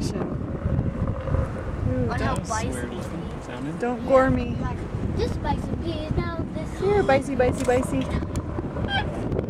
sensation. Ooh, don't gore me. This spicy, please. Now this. Here, Bicey, Bicey, Bicey.